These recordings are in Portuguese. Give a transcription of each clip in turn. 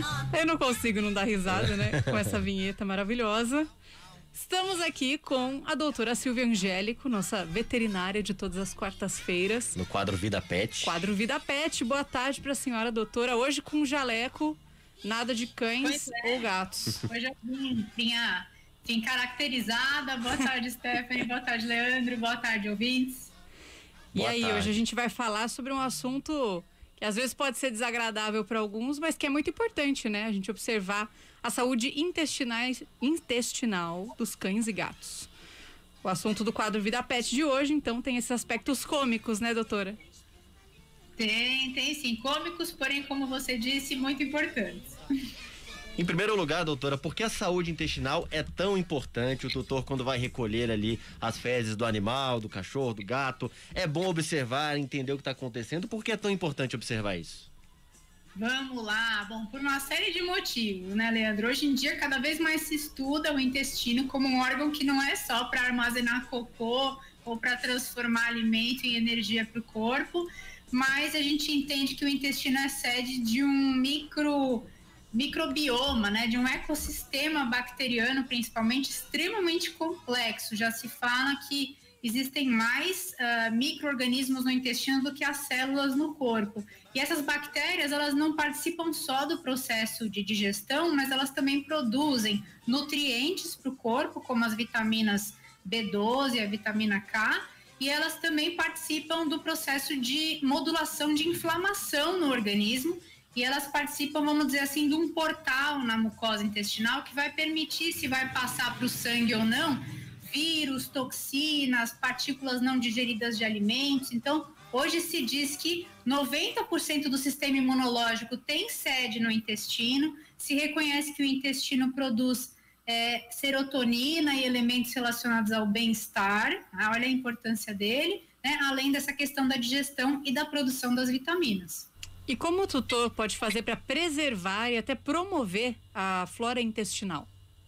Eu não consigo não dar risada, né? Com essa vinheta maravilhosa. Estamos aqui com a doutora Silvia Angélico, nossa veterinária de todas as quartas-feiras. No quadro Vida Pet. Quadro Vida Pet. Boa tarde para a senhora doutora. Hoje com jaleco, nada de cães ou gatos. Hoje eu vim caracterizada. Boa tarde, Stephanie. Boa tarde, Leandro. Boa tarde, ouvintes. E aí, hoje a gente vai falar sobre um assunto que às vezes pode ser desagradável para alguns, mas que é muito importante, né? A gente observar a saúde intestinal dos cães e gatos. O assunto do quadro Vida Pet de hoje, então, tem esses aspectos cômicos, né, doutora? Tem sim. Cômicos, porém, como você disse, muito importantes. Em primeiro lugar, doutora, por que a saúde intestinal é tão importante? O tutor, quando vai recolher ali as fezes do animal, do cachorro, do gato, é bom observar, entender o que está acontecendo. Por que é tão importante observar isso? Vamos lá. Bom, por uma série de motivos, né, Leandro? Hoje em dia, cada vez mais se estuda o intestino como um órgão que não é só para armazenar cocô ou para transformar alimento em energia para o corpo, mas a gente entende que o intestino é sede de um microbioma, né, de um ecossistema bacteriano, principalmente, extremamente complexo. Já se fala que existem mais micro-organismos no intestino do que as células no corpo. E essas bactérias, elas não participam só do processo de digestão, mas elas também produzem nutrientes para o corpo, como as vitaminas B12 e a vitamina K, e elas também participam do processo de modulação de inflamação no organismo, e elas participam, vamos dizer assim, de um portal na mucosa intestinal que vai permitir, se vai passar para o sangue ou não, vírus, toxinas, partículas não digeridas de alimentos. Então, hoje se diz que 90% do sistema imunológico tem sede no intestino, se reconhece que o intestino produz serotonina e elementos relacionados ao bem-estar, olha a importância dele, né? Além dessa questão da digestão e da produção das vitaminas. E como o tutor pode fazer para preservar e até promover a flora intestinal?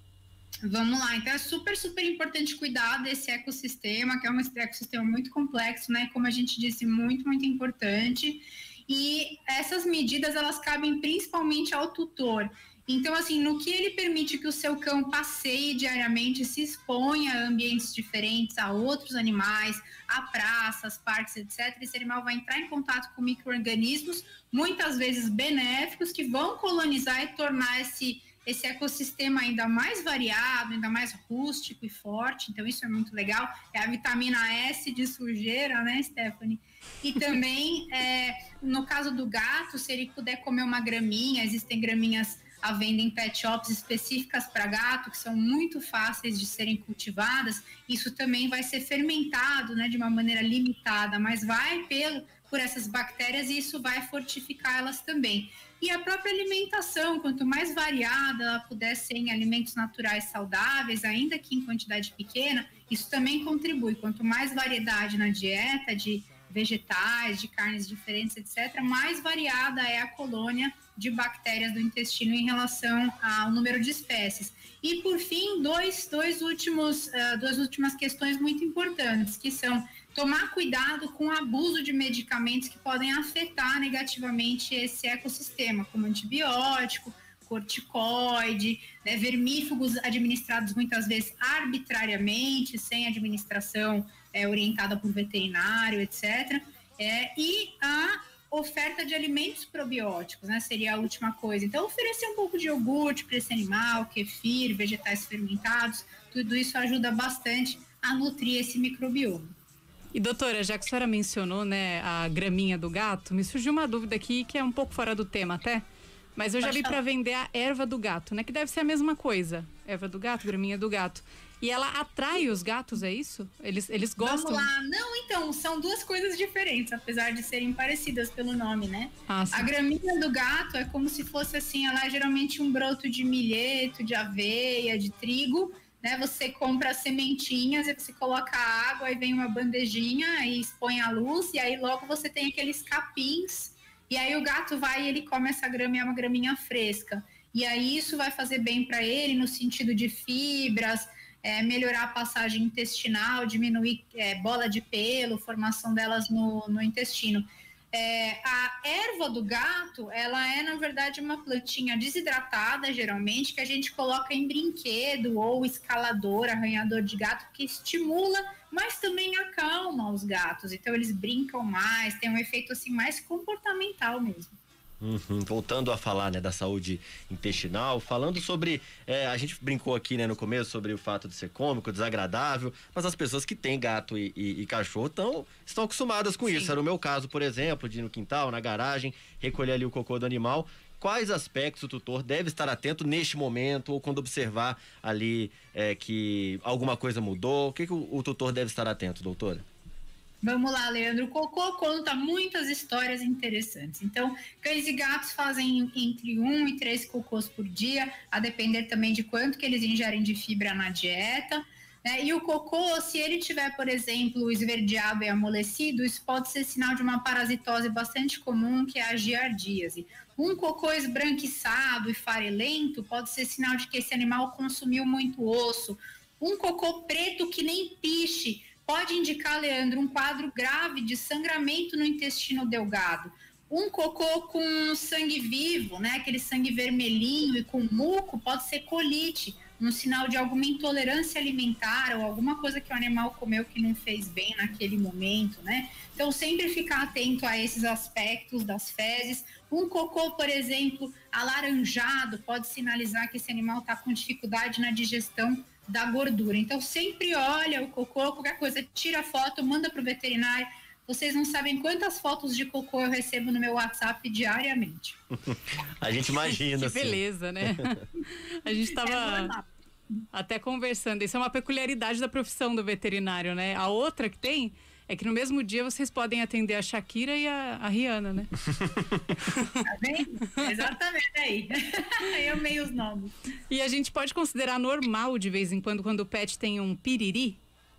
Vamos lá, então é super importante cuidar desse ecossistema, que é um ecossistema muito complexo, né? Como a gente disse, muito importante. E essas medidas, elas cabem principalmente ao tutor. Então, assim, no que ele permite que o seu cão passeie diariamente, se exponha a ambientes diferentes, a outros animais, a praças, parques, etc., esse animal vai entrar em contato com micro-organismos, muitas vezes benéficos, que vão colonizar e tornar esse ecossistema ainda mais variado, ainda mais rústico e forte. Então isso é muito legal. É a vitamina S de sujeira, né, Stephanie? E também, no caso do gato, se ele puder comer uma graminha, existem graminhas à venda em pet shops específicas para gato, que são muito fáceis de serem cultivadas. Isso também vai ser fermentado, né, de uma maneira limitada, mas vai por essas bactérias e isso vai fortificar elas também. E a própria alimentação, quanto mais variada ela puder ser em alimentos naturais saudáveis, ainda que em quantidade pequena, isso também contribui. Quanto mais variedade na dieta de vegetais, de carnes diferentes, etc., mais variada é a colônia de bactérias do intestino em relação ao número de espécies. E, por fim, duas últimas questões muito importantes, que são tomar cuidado com o abuso de medicamentos que podem afetar negativamente esse ecossistema, como antibiótico, corticoide, né, vermífugos administrados muitas vezes arbitrariamente, sem administração orientada por veterinário, etc. E a oferta de alimentos probióticos, né, seria a última coisa. Então, oferecer um pouco de iogurte para esse animal, kefir, vegetais fermentados, tudo isso ajuda bastante a nutrir esse microbioma. E doutora, já que a senhora mencionou, né, a graminha do gato, me surgiu uma dúvida aqui que é um pouco fora do tema até, mas eu já vi para vender a erva do gato, né, que deve ser a mesma coisa, erva do gato, graminha do gato. E ela atrai os gatos, é isso? Eles gostam? Vamos lá. Não, então, são duas coisas diferentes, apesar de serem parecidas pelo nome, né? A graminha do gato é como se fosse assim, ela é geralmente um broto de milheto, de aveia, de trigo, né? Você compra as sementinhas e você coloca água, aí vem uma bandejinha e expõe a luz, e aí logo você tem aqueles capins, e aí o gato vai e ele come essa grama, é uma graminha fresca. E aí isso vai fazer bem para ele no sentido de fibras, melhorar a passagem intestinal, diminuir bola de pelo, formação delas no intestino. A erva do gato, ela é, na verdade, uma plantinha desidratada, geralmente, que a gente coloca em brinquedo ou escalador, arranhador de gato, que estimula, mas também acalma os gatos. Então, eles brincam mais, tem um efeito, assim, mais comportamental mesmo. Voltando a falar, né, da saúde intestinal, falando sobre, a gente brincou aqui, né, no começo sobre o fato de ser cômico, desagradável, mas as pessoas que têm gato e cachorro estão acostumadas com isso. Era o meu caso, por exemplo, de ir no quintal, na garagem, recolher ali o cocô do animal. Quais aspectos o tutor deve estar atento neste momento ou quando observar ali que alguma coisa mudou? O que o tutor deve estar atento, doutora? Vamos lá, Leandro. O cocô conta muitas histórias interessantes. Então, cães e gatos fazem entre 1 e 3 cocôs por dia, a depender também de quanto que eles ingerem de fibra na dieta. Né? E o cocô, se ele tiver, por exemplo, esverdeado e amolecido, isso pode ser sinal de uma parasitose bastante comum, que é a giardíase. Um cocô esbranquiçado e farelento pode ser sinal de que esse animal consumiu muito osso. Um cocô preto que nem piche pode indicar, Leandro, um quadro grave de sangramento no intestino delgado. Um cocô com sangue vivo, né, aquele sangue vermelhinho e com muco, pode ser colite, um sinal de alguma intolerância alimentar ou alguma coisa que o animal comeu que não fez bem naquele momento, né? Então, sempre ficar atento a esses aspectos das fezes. Um cocô, por exemplo, alaranjado, pode sinalizar que esse animal está com dificuldade na digestão da gordura. Então, sempre olha o cocô, qualquer coisa, tira a foto, manda para o veterinário. Vocês não sabem quantas fotos de cocô eu recebo no meu WhatsApp diariamente. A gente imagina. Que beleza, né? A gente estava até conversando. Isso é uma peculiaridade da profissão do veterinário, né? A outra que tem é que no mesmo dia vocês podem atender a Shakira e a Rihanna, né? Tá vendo? Exatamente aí. Eu amei os nomes. E a gente pode considerar normal de vez em quando o pet tem um piriri?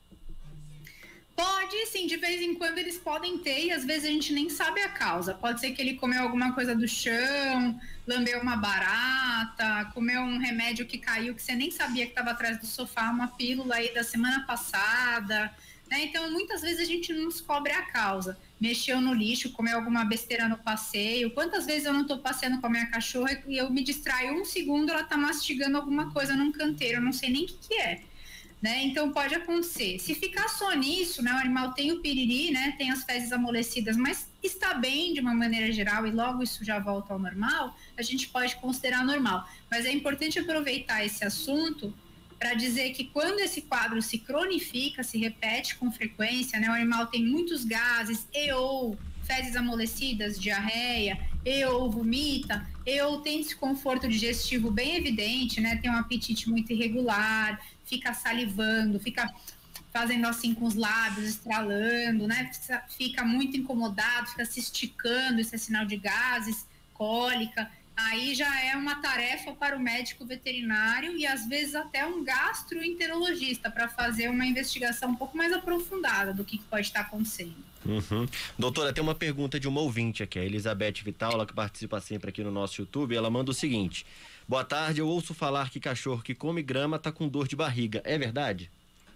Pode, sim, de vez em quando eles podem ter e às vezes a gente nem sabe a causa. Pode ser que ele comeu alguma coisa do chão, lambeu uma barata, comeu um remédio que caiu que você nem sabia que estava atrás do sofá, uma pílula aí da semana passada, né? Então, muitas vezes a gente não descobre a causa. Mexeu no lixo, comeu alguma besteira no passeio. Quantas vezes eu não estou passeando com a minha cachorra e eu me distraio um segundo, ela está mastigando alguma coisa num canteiro, eu não sei nem o que é. Né? Então pode acontecer. Se ficar só nisso, né, o animal tem o piriri, né, tem as fezes amolecidas, mas está bem de uma maneira geral e logo isso já volta ao normal, a gente pode considerar normal. Mas é importante aproveitar esse assunto para dizer que quando esse quadro se cronifica, se repete com frequência, né, o animal tem muitos gases e ou fezes amolecidas, diarreia, e ou vomita, e ou tem desconforto digestivo bem evidente, né, tem um apetite muito irregular, fica salivando, fica fazendo assim com os lábios, estralando, né? Fica muito incomodado, fica se esticando, isso é sinal de gases, cólica. Aí já é uma tarefa para o médico veterinário e às vezes até um gastroenterologista para fazer uma investigação um pouco mais aprofundada do que pode estar acontecendo. Doutora, tem uma pergunta de uma ouvinte aqui, a Elizabeth Vital, ela que participa sempre aqui no nosso YouTube, ela manda o seguinte: boa tarde, eu ouço falar que cachorro que come grama tá com dor de barriga, é verdade?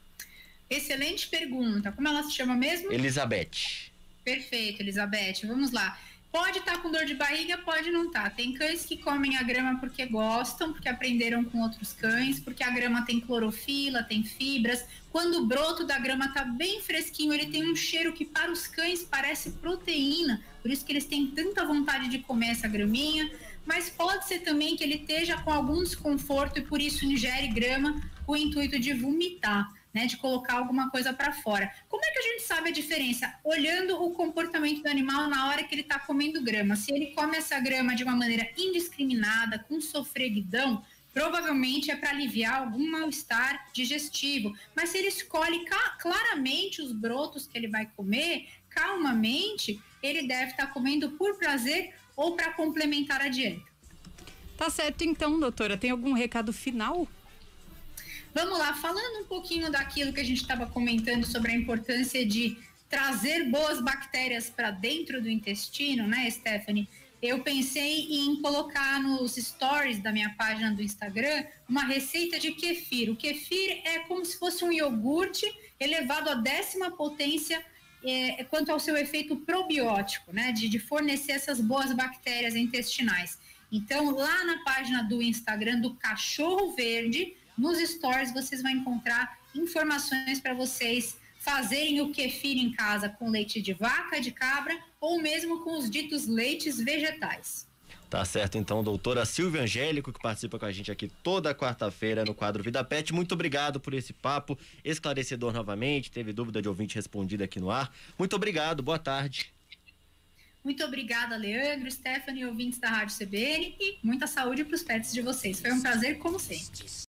Excelente pergunta, como ela se chama mesmo? Elizabeth. Perfeito, Elizabeth, vamos lá. Pode estar com dor de barriga, pode não estar. Tem cães que comem a grama porque gostam, porque aprenderam com outros cães, porque a grama tem clorofila, tem fibras. Quando o broto da grama está bem fresquinho, ele tem um cheiro que para os cães parece proteína. Por isso que eles têm tanta vontade de comer essa graminha. Mas pode ser também que ele esteja com algum desconforto e por isso ingere grama com o intuito de vomitar, né, de colocar alguma coisa para fora. Como é que a gente sabe a diferença? Olhando o comportamento do animal na hora que ele está comendo grama. Se ele come essa grama de uma maneira indiscriminada, com sofreguidão, provavelmente é para aliviar algum mal-estar digestivo. Mas se ele escolhe claramente os brotos que ele vai comer, calmamente, ele deve estar comendo por prazer ou para complementar a dieta. Tá certo então, doutora. Tem algum recado final? Vamos lá, falando um pouquinho daquilo que a gente estava comentando sobre a importância de trazer boas bactérias para dentro do intestino, né, Stephanie? Eu pensei em colocar nos stories da minha página do Instagram uma receita de kefir. O kefir é como se fosse um iogurte elevado à 10ª potência quanto ao seu efeito probiótico, né? De fornecer essas boas bactérias intestinais. Então, lá na página do Instagram do Cachorro Verde, nos stories, vocês vão encontrar informações para vocês fazerem o kefir em casa com leite de vaca, de cabra ou mesmo com os ditos leites vegetais. Tá certo, então, doutora Silvia Angélico, que participa com a gente aqui toda quarta-feira no quadro Vida Pet. Muito obrigado por esse papo esclarecedor novamente. Teve dúvida de ouvinte respondida aqui no ar. Muito obrigado, boa tarde. Muito obrigada, Leandro, Stephanie, ouvintes da Rádio CBN, e muita saúde para os pets de vocês. Foi um prazer, como sempre.